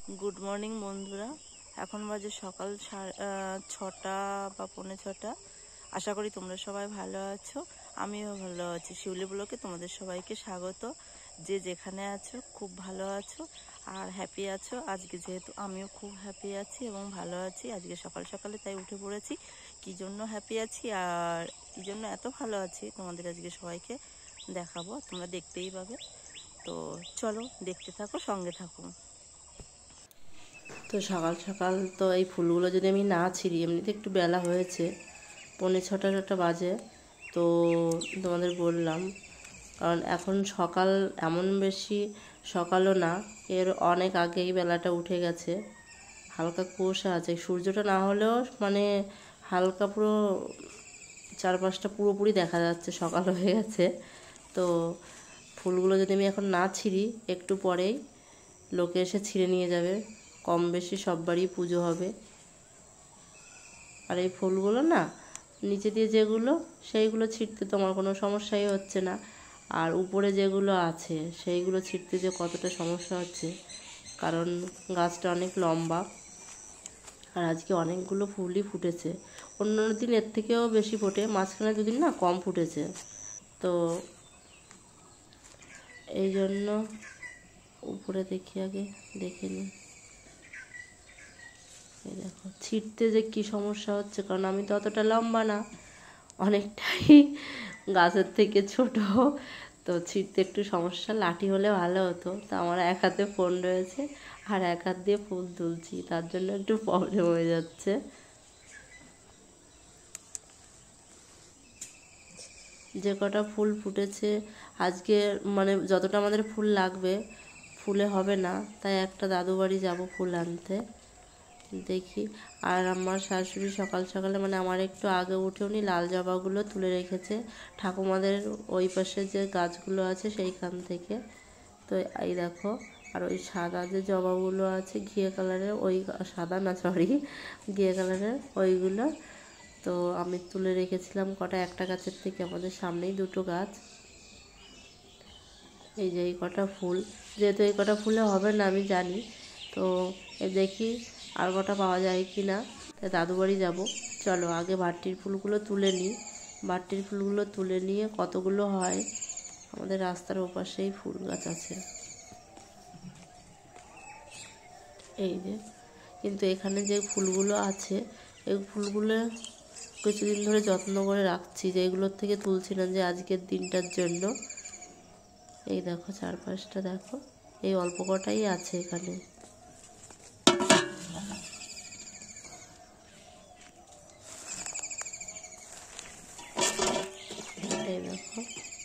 Good morning বন্ধুরা। এখন বাজে সকাল 6টা বা 6:45। আশা করি তোমরা সবাই ভালো আছো, আমিও ভালো আছি। শিউলি ব্লকে তোমাদের সবাইকে স্বাগত। যে যেখানে আছো খুব ভালো আছো আর হ্যাপি আছো। আজকে যেহেতু আমিও খুব হ্যাপি আছি এবং ভালো আছি, আজকে সকাল সকালে তাই উঠে পড়েছি। কী জন্য হ্যাপি আছি আর কী জন্য এত ভালো আছি তোমাদের আজকে সবাইকে দেখাবো, তোমরা দেখতেই পাবে। তো চলো দেখতে থাকো, সঙ্গে থাকো। তো সকাল সকাল তো এই ফুলগুলো যদি আমি না ছিঁড়ি, এমনিতে একটু বেলা হয়েছে, 6:45 বাজে। তো তোমাদের বললাম, কারণ এখন সকাল এমন বেশি সকালও না, এর অনেক আগেই বেলাটা উঠে গেছে। হালকা কুয়াশা আছে, সূর্যটা না হলেও মানে হালকা পুরো চারপাশটা পুরোপুরি দেখা যাচ্ছে, সকাল হয়ে গেছে। তো ফুলগুলো যদি আমি এখন না ছিঁড়ি, একটু পরেই লোকে এসে ছিঁড়ে নিয়ে যাবে। কম বেশি সব বাড়ি পুজো হবে। আর এই ফুলগুলো না নিচে দিয়ে যেগুলো, সেইগুলো ছিঁড়তে তোমার কোনো সমস্যাই হচ্ছে না। আর উপরে যেগুলো আছে সেইগুলো ছিঁড়তে যে কতটা সমস্যা হচ্ছে, কারণ গাছটা অনেক লম্বা আর আজকে অনেকগুলো ফুলই ফুটেছে। অন্য দিন এর থেকেও বেশি ফোটে, মাঝখানে দুদিন না কম ফুটেছে। তো এই জন্য উপরে দেখি, আগে দেখে নিই। এই দেখো ছিঁড়তে যে কী সমস্যা হচ্ছে, কারণ আমি তো অতটা লম্বা না, অনেকটাই গাছের থেকে ছোট। তো ছিঁড়তে একটু সমস্যা, লাঠি হলে ভালো হতো। তো আমার এক হাতে ফোন রয়েছে আর এক হাত দিয়ে ফুল তুলছি, তার জন্য একটু প্রবলেম হয়ে যাচ্ছে। যে কটা ফুল ফুটেছে আজকে, মানে যতটা আমাদের ফুল লাগবে ফুলে হবে না, তাই একটা দাদু বাড়ি যাবো ফুল আনতে, দেখি। আর আমার শাশুড়ি সকাল সকালে, মানে আমার একটু আগে উঠে উনি লাল জবাগুলো তুলে রেখেছে ঠাকুমাদের ওই পাশে যে গাছগুলো আছে সেইখান থেকে। তো এই দেখো, আর ওই সাদা যে জবাগুলো আছে ঘিয়ে কালারের, ওই সাদা না সরি ঘিয়ে কালারের ওইগুলো, তো আমি তুলে রেখেছিলাম কটা একটা গাছের থেকে। আমাদের সামনেই দুটো গাছ। এই যে এই কটা ফুল, যেহেতু এই কটা ফুলে হবে না আমি জানি, তো দেখি আর কটা পাওয়া যায় কি না। তাই দাদু বাড়ি যাবো। চলো আগে ভাট্টির ফুলগুলো তুলে নিই। ভাট্টির ফুলগুলো তুলে নিয়ে কতগুলো হয়, আমাদের রাস্তার ওপাশেই ফুল গাছ আছে এই যে। কিন্তু এখানে যে ফুলগুলো আছে, এই ফুলগুলো কিছুদিন ধরে যত্ন করে রাখছি, যে এগুলোর থেকে তুলছি না, যে আজকের দিনটার জন্য। এই দেখো চারপাশটা দেখো, এই অল্প কটাই আছে এখানে। এই দেখো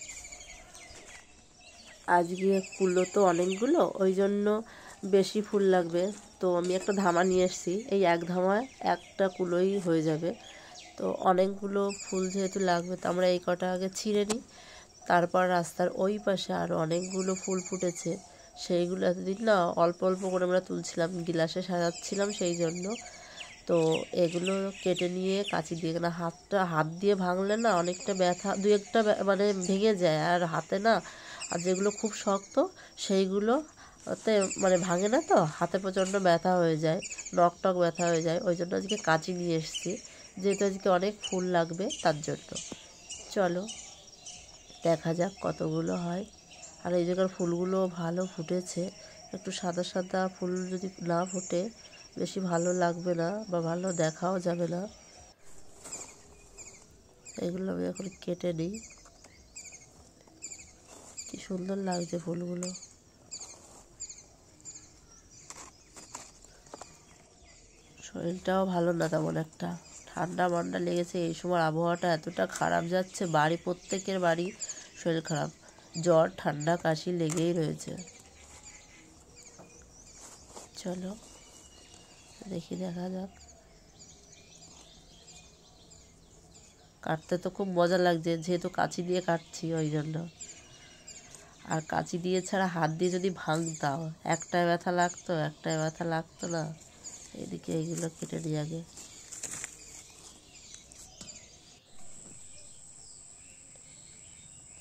আজকে কুলো তো অনেকগুলো, ওই জন্য বেশি ফুল লাগবে। তো আমি একটা ধামা নিয়ে এসেছি, এই এক ধামায় একটা কুলোই হয়ে যাবে। তো অনেকগুলো ফুল যেহেতু লাগবে, তো আমরা এই কটা আগে ছিঁড়ে নিই। তারপর রাস্তার ওই পাশে আরও অনেকগুলো ফুল ফুটেছে, সেইগুলো এতদিন না অল্প অল্প করে আমরা তুলছিলাম, গিলাসে সাজাচ্ছিলাম সেই জন্য। তো এগুলো কেটে নিয়ে কাঁচি দিয়ে, না হাত দিয়ে ভাঙলে না অনেকটা ব্যথা, দু একটা মানে ভেঙে যায়। আর হাতে না, আর যেগুলো খুব শক্ত সেইগুলো তে মানে ভাঙে না, তো হাতে প্রচণ্ড ব্যথা হয়ে যায়, নখ টক ব্যথা হয়ে যায়। ওই জন্য আজকে কাঁচি নিয়ে এসেছি, যেহেতু আজকে অনেক ফুল লাগবে তার জন্য। চলো দেখা যাক কতগুলো হয়। আর এই জায়গার ফুলগুলো ভালো ফুটেছে। একটু সাদা সাদা ফুল যদি না ফোটে বেশি ভালো লাগবে না, বা ভালো দেখাও যাবে না। এগুলো আমি এখন কেটে নিই। কি সুন্দর লাগছে ফুলগুলো। শরীরটাও ভালো না তেমন একটা, ঠান্ডা মান্ডা লেগেছে। এই সময় আবহাওয়াটা এতটা খারাপ যাচ্ছে, প্রত্যেকের বাড়ি শরীর খারাপ, জ্বর ঠান্ডা কাশি লেগেই রয়েছে। চলো দেখি, দেখা যাক। কাটতে তো খুব মজা লাগছে, যেহেতু কাঁচি দিয়ে কাটছি ওই জন্য। আর কাঁচি দিয়ে ছাড়া হাত দিয়ে যদি ভাঙতাম, একটাই ব্যথা লাগতো, একটাই ব্যথা লাগতো না। এদিকে এইগুলো কেটে নিই আগে।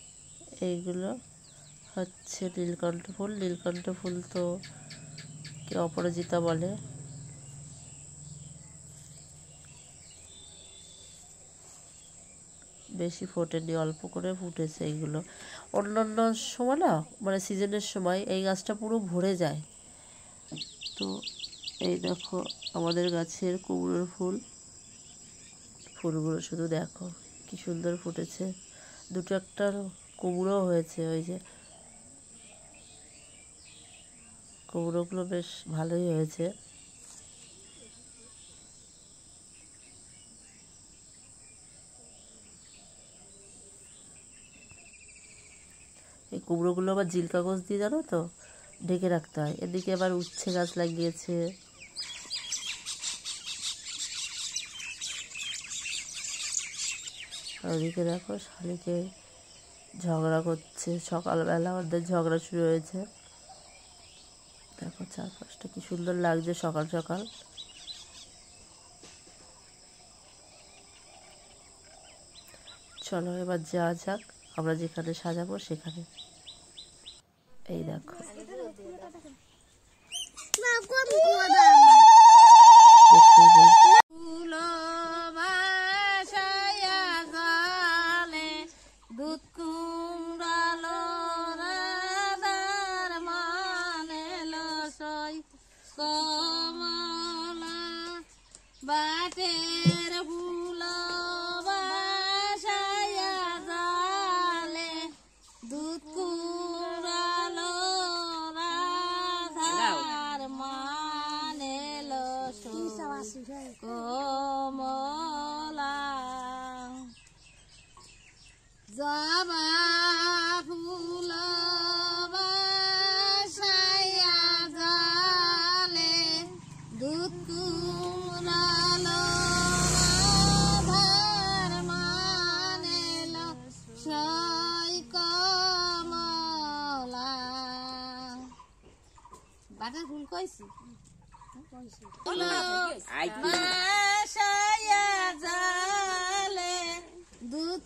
এইগুলো হচ্ছে নীলকণ্ঠ ফুল। নীলকণ্ঠ ফুল তো এটাকে অপরাজিতা বলে। বেশি ফোটেনি, অল্প করে ফুটেছে এইগুলো। অন্যান্য সময় না মানে সিজনের সময় এই গাছটা পুরো ভরে যায়। তো এই দেখো আমাদের গাছের কুমড়োর ফুল, ফুলগুলো শুধু দেখো কি সুন্দর ফুটেছে। দুটো একটা কুমড়ো হয়েছে, ওই যে কুমড়োগুলো বেশ ভালোই হয়েছে। এই কুমড়োগুলো আবার জিল কাগজ দিয়ে জানো তো ঢেকে রাখতে হয়। এদিকে আবার উচ্ছে গাছ লাগিয়েছে। আর ওদিকে দেখো শালিকে ঝগড়া করছে, সকালবেলা ওদের ঝগড়া শুরু হয়েছে। দেখো চারপাশটা কি সুন্দর লাগছে সকাল সকাল। চলো এবার যাওয়া যাক আমরা যেখানে সাজাবো সেখানে। এই দেখো বাটের ফুল বাসায়া জালে দুধ কুড়ালো রাধার মানেলো কমলা জবা ফুল বাসায়া জালে দুধ কুড়ালো রাধার মানেলো সই কমলা। বাটার ফুল কইছি বাসায়া জালে দুধ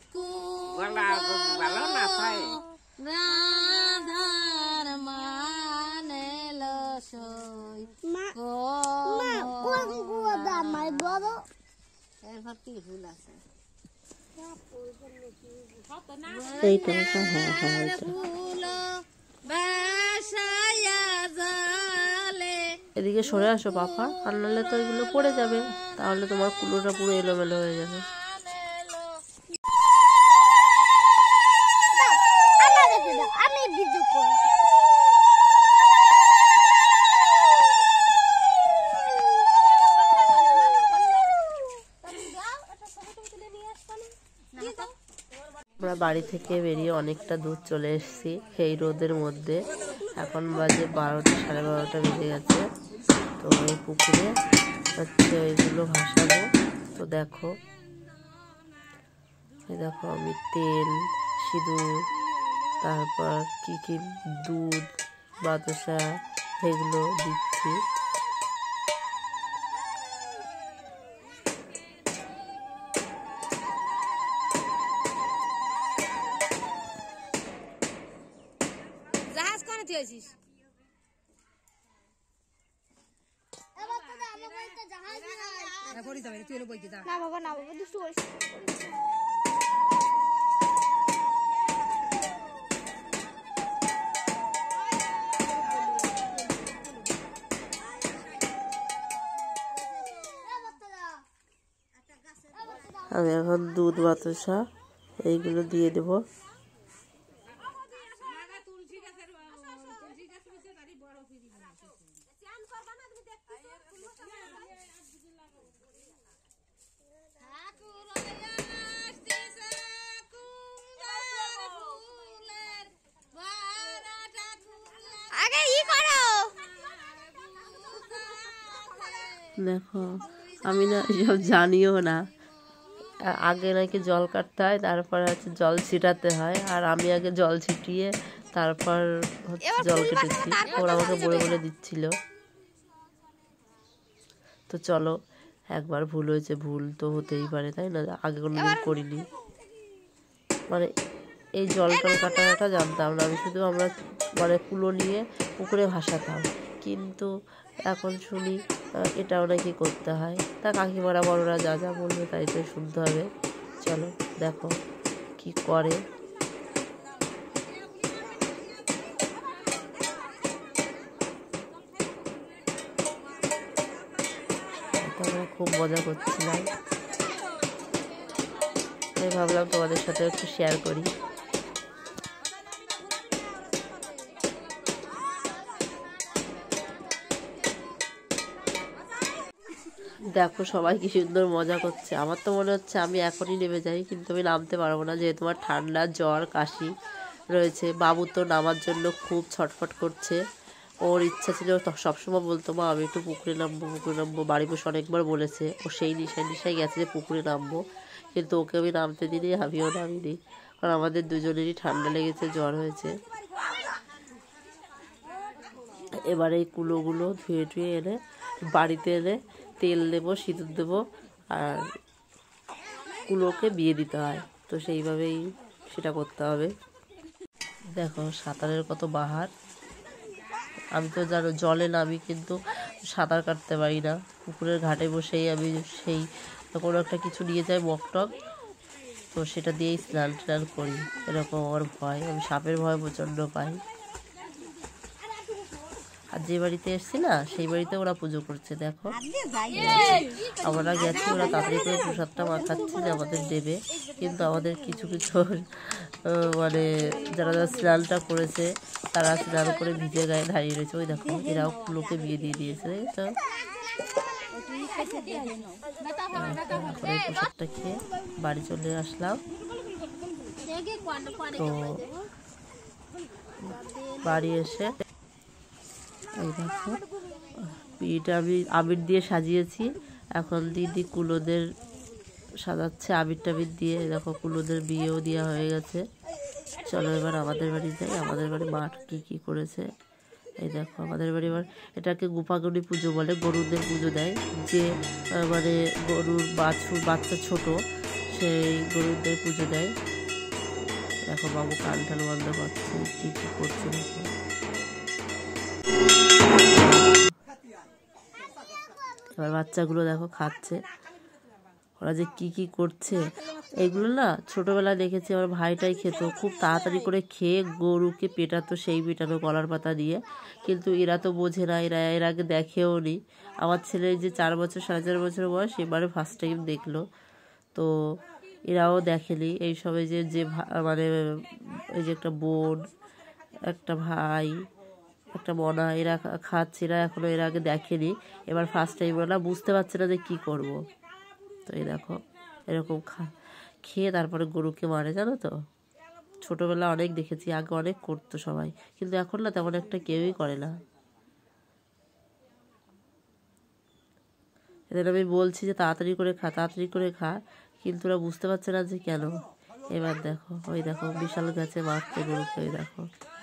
রাধার মানেলো সই এইটা হ্যাঁ হ্যাঁ এদিকে সরে আসো পাপা, আর নাহলে তো এগুলো পড়ে যাবে, তাহলে তোমার কুলোটা পুরো এলোমেলো হয়ে যাবে। আমরা বাড়ি থেকে বেরিয়ে অনেকটা দূর চলে এসেছি এই রোদের মধ্যে। এখন বাজে 12টা, সাড়ে 12টা বেজে গেছে। তো এই পুকুরে হচ্ছে ওইগুলো ভাসাবো। তো দেখো এই দেখো আমি তেল, সিঁদুর, তারপর কি কি দুধ, বাতাসা এগুলো দিচ্ছি। জাহাজ করে দিয়েছিস না বাবা, না বাবা দুষ্টু করিস। আমি এখন দুধ, বাতাসা এইগুলো দিয়ে দেবো। দেখো আমি না এসব জানিও না, আগে নাকি জল কাটতে হয়, তারপর হচ্ছে জল ছিটাতে হয়, আর আমি আগে জল ছিটিয়ে তারপর হচ্ছে জল কেটেছি। ওরা আমাকে বলে বলে দিচ্ছিল। তো চলো, একবার ভুল হয়েছে, ভুল তো হতেই পারে তাই না, আগে কোনোদিন করিনি। মানে এই জল টল কাটাটা জানতাম না, আমি শুধু আমরা মানে কুলো নিয়ে পুকুরে ভাসাতাম, কিন্তু এখন শুনি এটাও নাকি করতে হয়। তা কাকিমারা বড়রা যা যা বলবে তাই তো শুনতে হবে। চলো দেখো কি করে। আমরা খুব মজা করছিলাম, তাই ভাবলাম তোমাদের সাথে একটু শেয়ার করি। দেখো সবাই কি সুন্দর মজা করছে। আমার তো মনে হচ্ছে আমি এখনই নেমে যাই, কিন্তু আমি নামতে পারবো না, যেহেতু আমার ঠান্ডা জ্বর কাশি রয়েছে। বাবু তো নামার জন্য খুব ছটফট করছে। ওর ইচ্ছা ছিল, সবসময় বলতো মা আমি একটু পুকুরে নামবো। বাড়ি বসে অনেকবার বলেছে, ও সেই নিশায় গেছে যে পুকুরে নামবো, কিন্তু ওকে আমি নামতে দিইনি, আমিও নামিনি, কারণ আমাদের দুজনেরই ঠান্ডা লেগেছে, জ্বর হয়েছে। এবার এই কুলোগুলো ধুয়ে এনে বাড়িতে এনে তেল দেবো, সিঁদুর দেবো, আর কুলোকে বিয়ে দিতে হয়, তো সেইভাবেই সেটা করতে হবে। দেখো সাঁতারের কত বাহার। আমি তো জানো জলে নামি, কিন্তু সাঁতার কাটতে পারি না। পুকুরের ঘাটে বসেই আমি সেই কোনো একটা কিছু নিয়ে যাই, মগটগ, তো সেটা দিয়েই স্নান করি। এরকম আমার ভয়, আমি সাপের ভয় প্রচণ্ড পাই। আর যে বাড়িতে এসছি না, সেই বাড়িতে ওরা পুজো করছে। দেখো আমরা গেছি, ওরা তাড়াতাড়ি করে প্রসাদটা মাখাচ্ছে যে আমাদের দেবে, কিন্তু আমাদের কিছু মানে যারা স্নানটা করেছে তারা স্নান করে ভিজে গায়ে দাঁড়িয়ে রয়েছে। ওই দেখো এরাও লোকে বিয়ে দিয়ে দিয়েছে, তো প্রসাদটা খেয়ে বাড়ি চলে আসলাম। তো বাড়ি এসে এই দেখো বিয়েটা আমি আবির দিয়ে সাজিয়েছি। এখন দিদি কুলোদের সাজাচ্ছে আবির টাবির দিয়ে। দেখো কুলোদের বিয়েও দেওয়া হয়ে গেছে। চলো এবার আমাদের বাড়ি যাই। আমাদের বাড়ি মাঠ কী করেছে এই দেখো। আমাদের বাড়ি এবার এটাকে গোপাগনি পুজো বলে, গরুদের পুজো দেয়, যে মানে গরুর বাচ্চা ছোট সেই গরুদের পুজো দেয়। দেখো বাবু কান টান বন্ধ করছে, কী করছে দেখো। এবার বাচ্চাগুলো দেখো খাচ্ছে, ওরা যে কি করছে। এগুলো না ছোটোবেলায় দেখেছি আমার ভাইটাই খেত, খুব তাড়াতাড়ি করে খেয়ে গরুকে পেটাতো, সেই পেটানো কলার পাতা দিয়ে। কিন্তু এরা তো বোঝে না, এর আগে দেখেও নি। আমার ছেলে যে 4 বছর 4.5 বছর বয়স, এবারে ফার্স্ট টাইম দেখলো। তো এরাও দেখেনি এইসবে, যে মানে এই যে একটা বোন, একটা ভাই, একটা মনা, এরা খাচ্ছে, এরা এখনও এর আগে দেখেনি, এবার ফার্স্ট টাইম। ওরা বুঝতে পারছে না যে কী করব। তো এই দেখো এরকম খেয়ে তারপরে গরুকে মারে, জানো তো। ছোটোবেলা অনেক দেখেছি, আগে অনেক করতো সবাই, কিন্তু এখন না তেমন একটা কেউই করে না। এদের আমি বলছি যে তাড়াতাড়ি করে খা, কিন্তু ওরা বুঝতে পারছে না যে কেন। এবার দেখো ওই দেখো বিশাল গাছে মারতে গরুকে, ওই দেখো।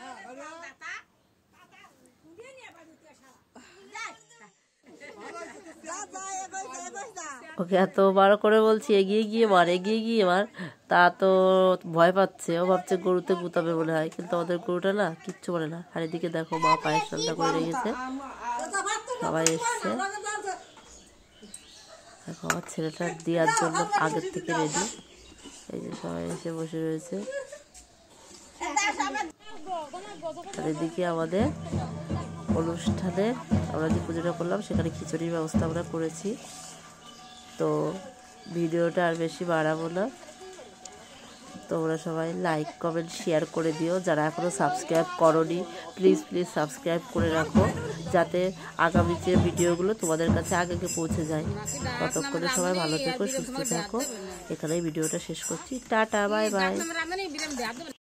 ওকে এতবার করে বলছি এগিয়ে গিয়ে মার, তা তো ভয় পাচ্ছে। ও ভাবছে গরুতে গুতাবে মনে হয়, কিন্তু আমাদের গরুটা না কিচ্ছু বলে না। আর এদিকে দেখো মা পায়েস রান্না করে রেখেছে, সবাই এসছে। দেখো আমার ছেলেটা দেওয়ার জন্য আগের থেকে রেডি। এই যে সবাই এসে বসে রয়েছে। আর এদিকে আমাদের অনুষ্ঠানে আমরা যে পুজোটা করলাম, সেখানে খিচুড়ির ব্যবস্থা আমরা করেছি। তো ভিডিওটা আর বেশি বাড়াবো না, তোমরা সবাই লাইক কমেন্ট শেয়ার করে দিও। যারা এখনও সাবস্ক্রাইব করোনি প্লিজ সাবস্ক্রাইব করে রাখো, যাতে আগামী যে ভিডিওগুলো তোমাদের কাছে আগে পৌঁছে যায়। ততক্ষণে সবাই ভালো থেকো, সুস্থ থাকো। এখানেই ভিডিওটা শেষ করছি। Tata, bye by.